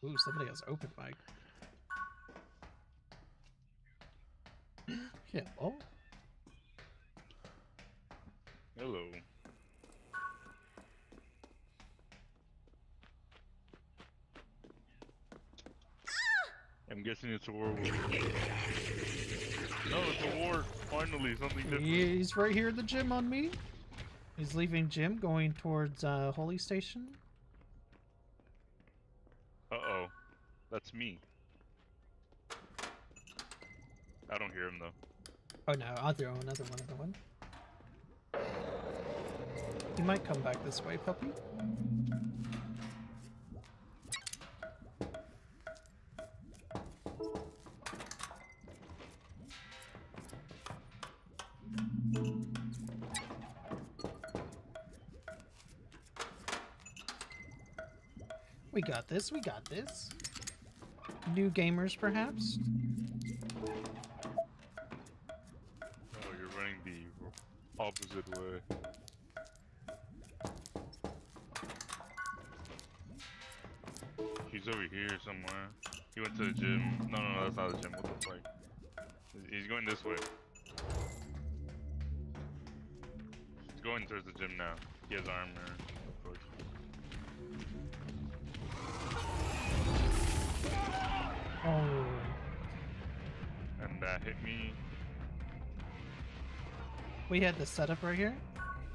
Ooh, somebody has open mic. Hello? Hello. I'm guessing it's a werewolf. No, it's a ward. Finally, something different. He's right here at the gym on me. He's leaving gym, going towards Holy Station. Uh-oh. That's me. I don't hear him, though. Oh no, I'll throw another one. He might come back this way, puppy. We got this, we got this. New gamers, perhaps? Oh, you're running the opposite way. He's over here somewhere. He went to the gym. No, that's not the gym. What the fuck? He's going this way. He's going towards the gym now. He has armor, of course. Oh. And that hit me. We had the setup right here.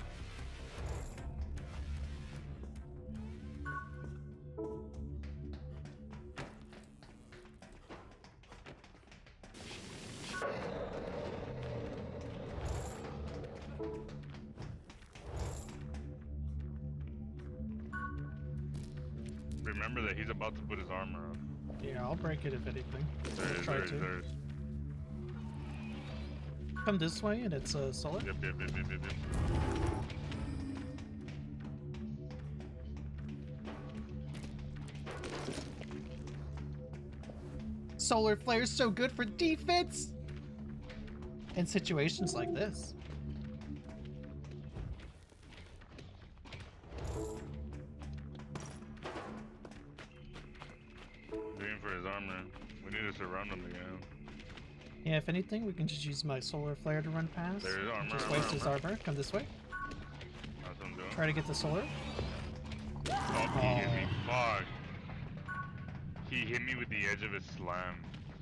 Remember that he's about to put his armor on. Yeah, I'll break it if anything. There is. Come this way and it's solar. Yep. Solar flare's so good for defense! In situations like this. Waiting for his armor. We need to surround him again. Yeah, if anything, we can just use my solar flare to run past. There's armor. Just waste his armor. Come this way. That's what I'm doing. Try to get the solar. Oh, he hit me. Fuck. He hit me with the edge of his slam.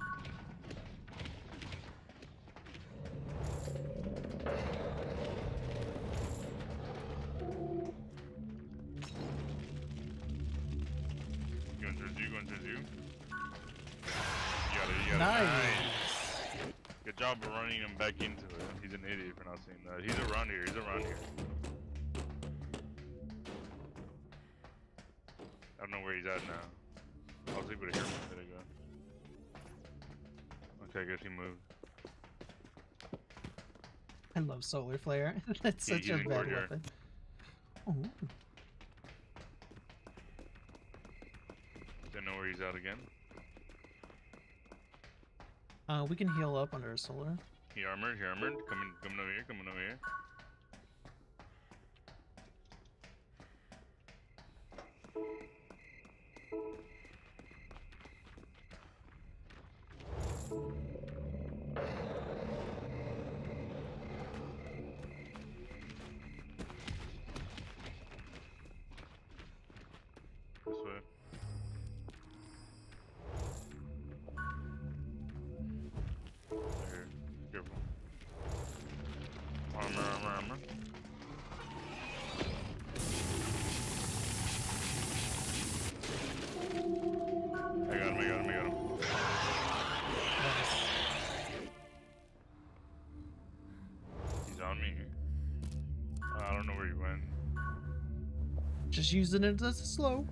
Going towards you. You got it. Nice. Good job of running him back into it. He's an idiot for not seeing that. He's around here. I don't know where he's at now. I was able to hear him a minute ago. Okay, I guess he moved. I love solar flare. That's such a bad weapon. Oh. Don't know where he's at again. We can heal up under a solar. He armored. Coming over here. This way. Here, careful. Armor. I got him. Nice. He's on me. I don't know where he went. Just using it as a slow.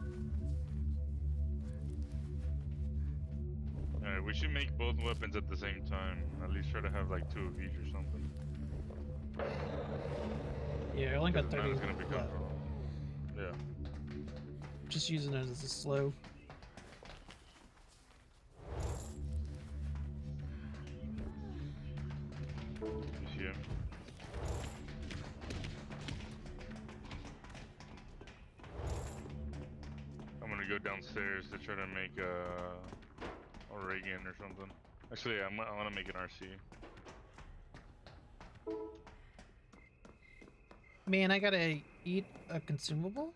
Alright, we should make both weapons at the same time. At least try to have like 2 of each or something. Yeah, I only got Because 30 it's gonna become left. Yeah. Just using it as a slow. You see him? I'm gonna gonna go downstairs to try to make a Reagan or something. Actually, I want to make an RC. Man, I gotta eat a consumable?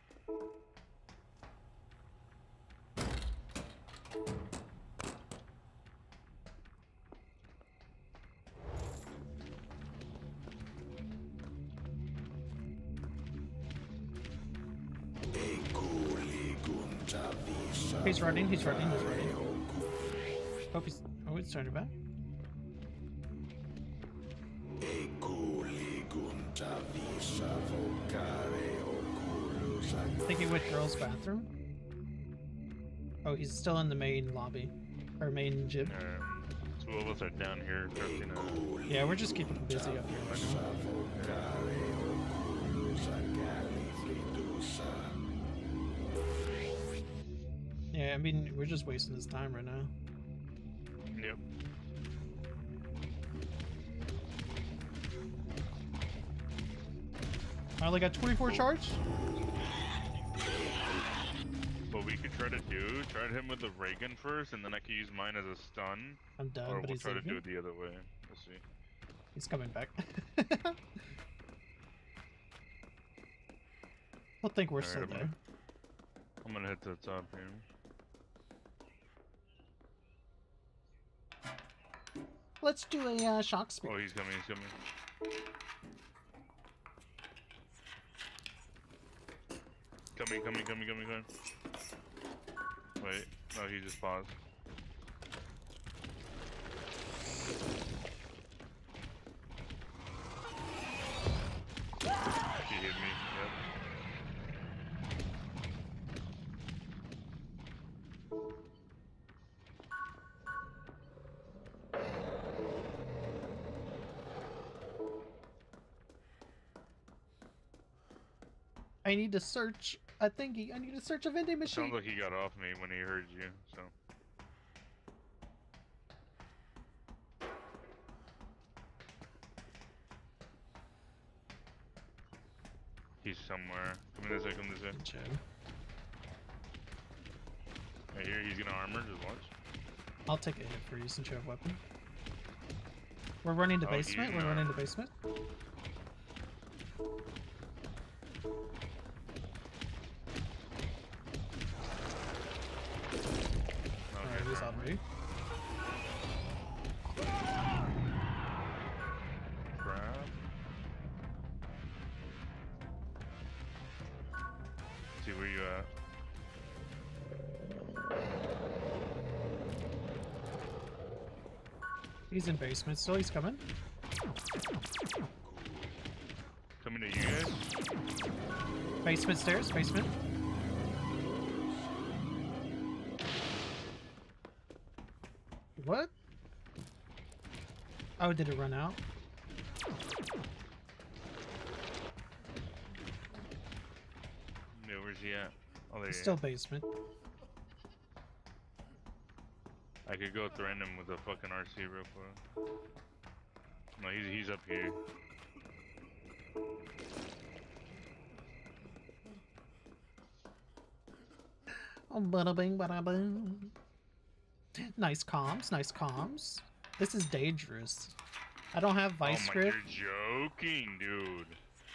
He's running, he's running, he's running. Oh, he's turning back. I think he went girls' bathroom. Oh, he's still in the main lobby. Or main gym. Two of us are down here. Yeah, we're just keeping him busy up here right now. Yeah, I mean, we're just wasting his time right now. Yep. I only got 24 charge? What we could try to do, try to hit him with the Reagan first, and then I could use mine as a stun. I'm done, or but we'll he's try to do leaving. it the other way. We'll see. He's coming back. He'll think we're still there. I'm gonna hit the top here. Let's do a shock spear. Oh, he's coming, he's coming. Coming. Wait, no, he just paused. He hit me, yep. I need to search a thingy. I need to search a vending machine. Sounds like he got off me when he heard you, so. He's somewhere. Come this way, come this way. Check. Right here, he's gonna armor, just watch. I'll take a hit for you since you have weapon. We're running to basement. We're running to basement. Alright, he's on me. Crap. See where you at. He's in basement still. He's coming. Coming to you guys? Basement stairs. Basement. What? Oh, did it run out? Yeah, where's he at? Oh, there He's he is. still basement. I could go threaten him with a fucking RC real quick. No, he's up here. Oh, bada bing, bada boom. Nice comms, nice comms. This is dangerous. I don't have vice grip. You're joking, dude.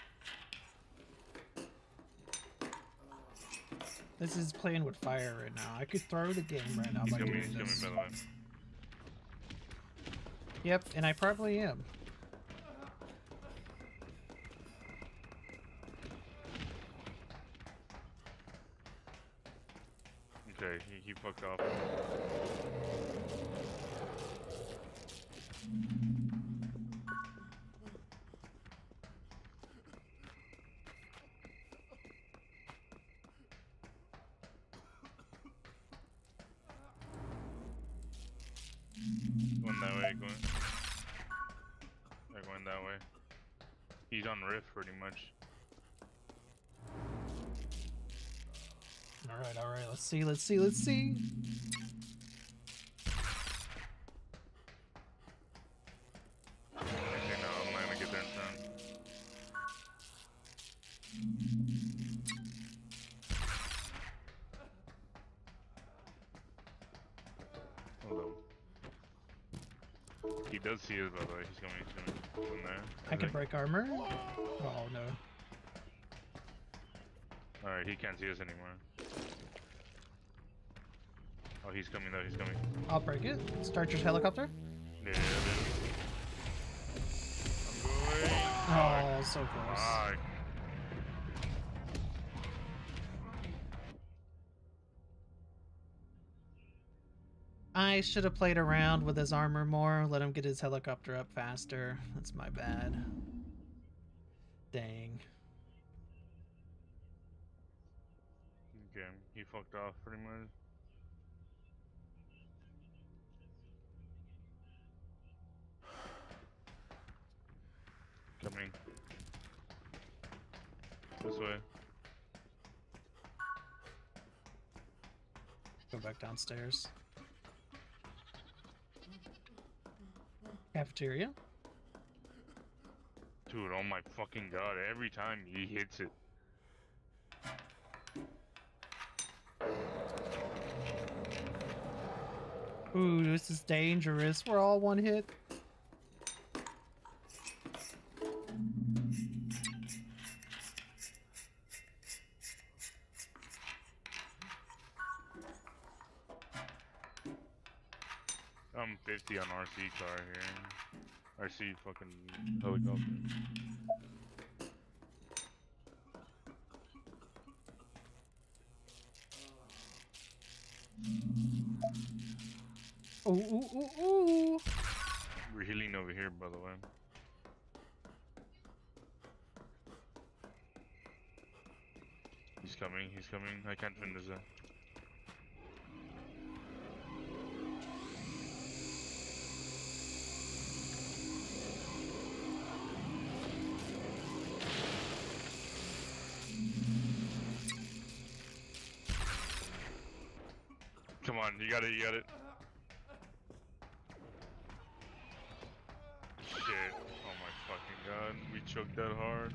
This is playing with fire right now. I could throw the game right now by doing this. Coming, by the way. Yep, and I probably am. Okay, he fucked off. Going that way, they're going that way. He's on Rift pretty much. Alright, let's see. Actually, no, I'm not gonna get there in time. Hold on. He does see us, by the way. He's coming from there. I can break armor. Oh no. Alright, he can't see us anymore. Oh, he's coming though, he's coming. I'll break it. Start your helicopter. Yeah, dude. I'm going. Oh, so close. Fuck. I should have played around with his armor more, let him get his helicopter up faster. That's my bad. Dang. Okay, he fucked off pretty much. Coming. This way. Go back downstairs. Cafeteria? Dude, oh my fucking god, every time he hits it. Ooh, this is dangerous. We're all one hit. I'm 50 on RC car here. RC fucking helicopter. Ooh, ooh, ooh, ooh. We're healing over here, by the way. He's coming, he's coming. I can't finish that. Come on, you got it, you got it. Shit. Oh my fucking god. We choked that hard.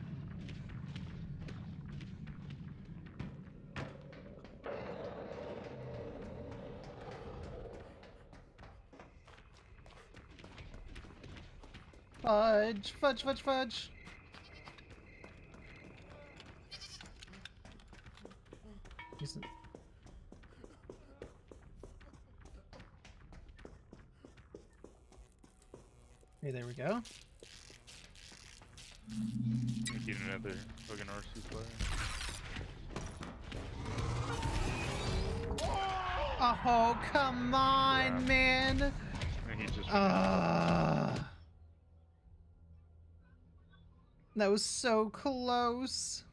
Fudge, fudge, fudge, fudge. Decent. Hey, there we go. Get another fucking RC player. Oh, come on, man. And he just That was so close.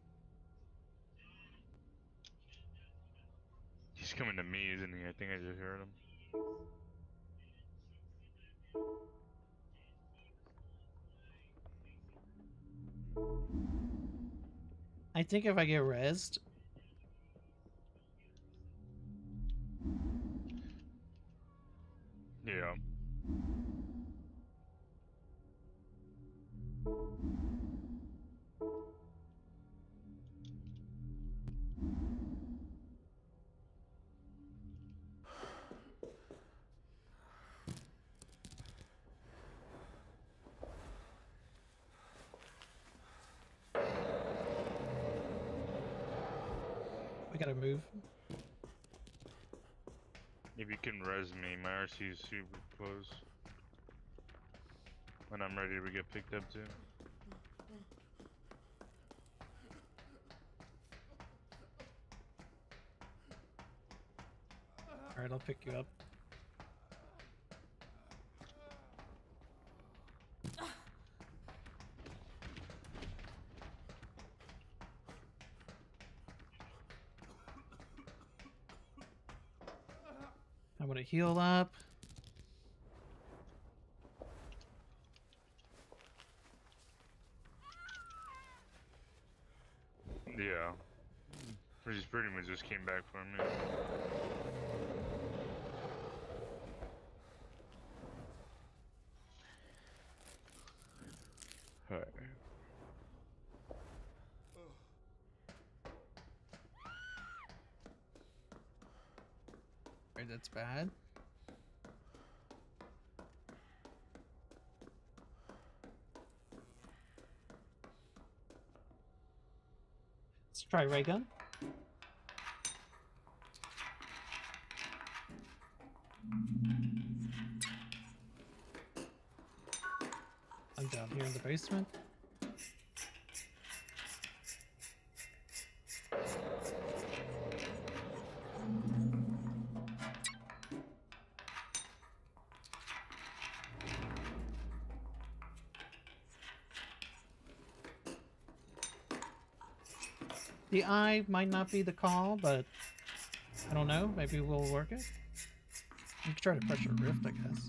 he's coming to me, isn't he? I think I just heard him. I think if I get rezzed. Yeah. We gotta move. If you can res me, my RC is super close. When I'm ready to get picked up too. Alright, I'll pick you up. I'm gonna heal up. Yeah. He pretty much just came back for me. Alright. Right, that's bad. Try ray gun. I'm down here in the basement. The eye might not be the call, but I don't know. Maybe we'll work it. You could try to pressure a rift, I guess.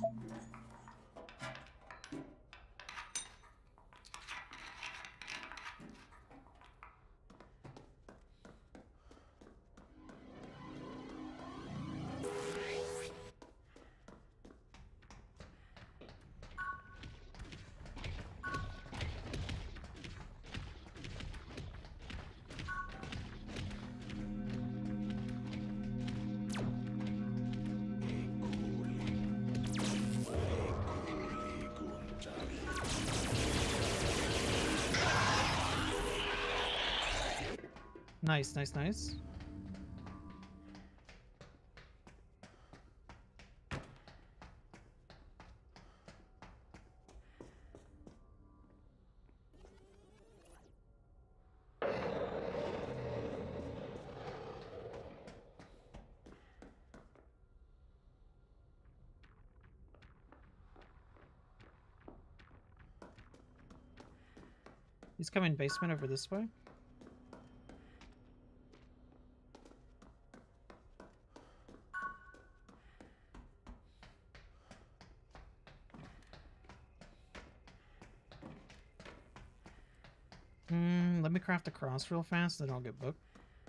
Nice, nice, nice. He's coming basement over this way. Let me craft a cross real fast, then I'll get booked.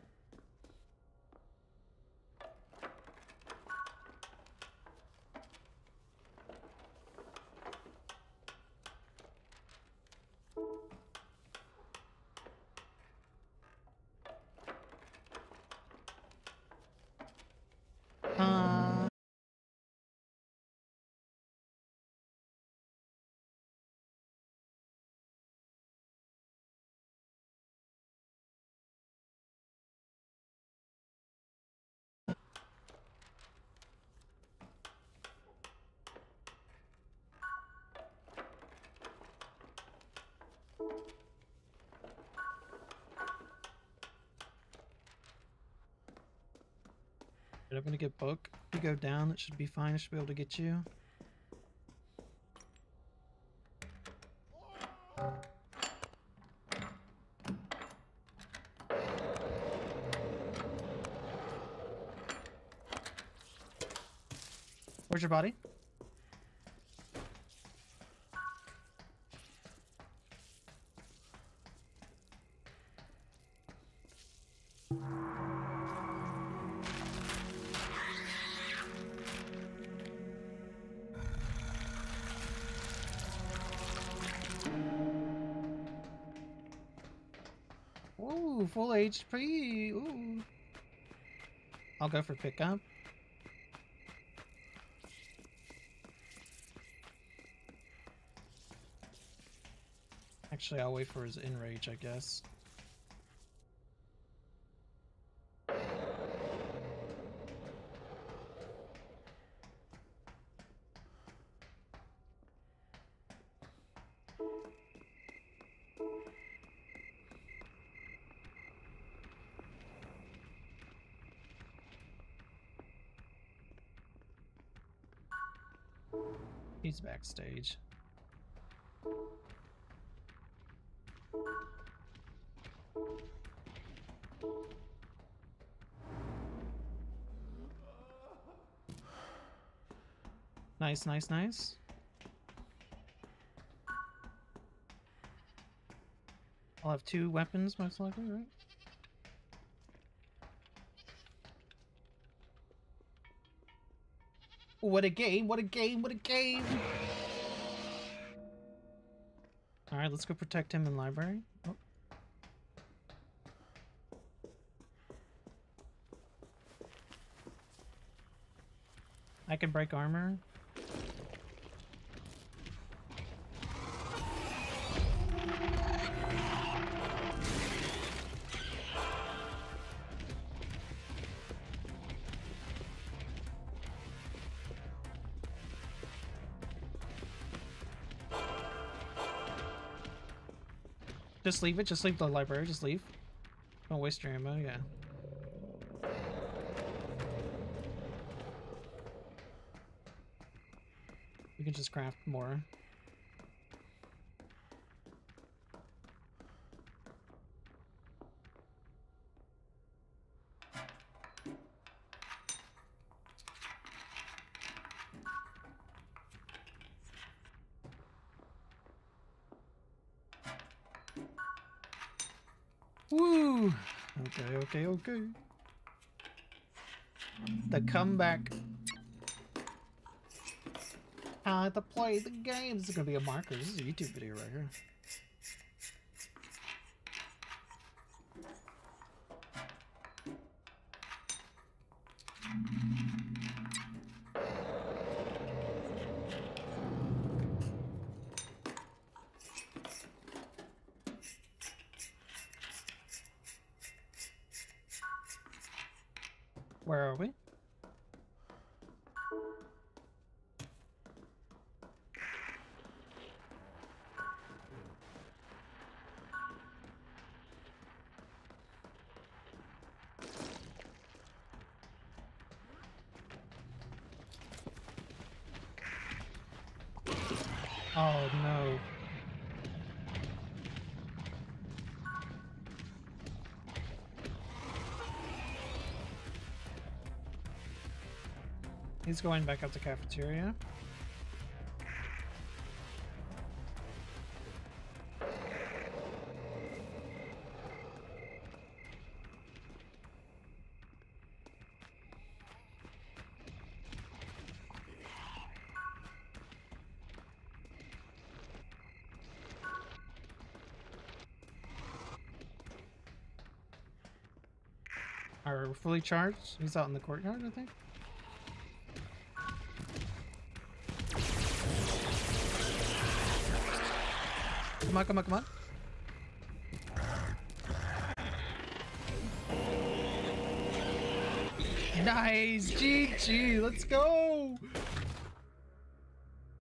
I'm gonna get book. If you go down, it should be fine. I should be able to get you. Where's your body? Ooh, full HP. Ooh. I'll go for pickup. Actually, I'll wait for his enrage, I guess. He's backstage. Nice, nice, nice. I'll have 2 weapons, most likely, right? What a game, what a game, what a game! Alright, let's go protect him in library. Oh. I can break armor. Just leave it. Just leave the library. Just leave. Don't waste your ammo. Yeah. We can just craft more. Woo! Okay. The comeback. How to play the game. This is gonna be a marker. This is a YouTube video right here. Where are we? Oh no. He's going back up the cafeteria. Are we fully charged? He's out in the courtyard, I think. Come on. Nice! GG! Let's go!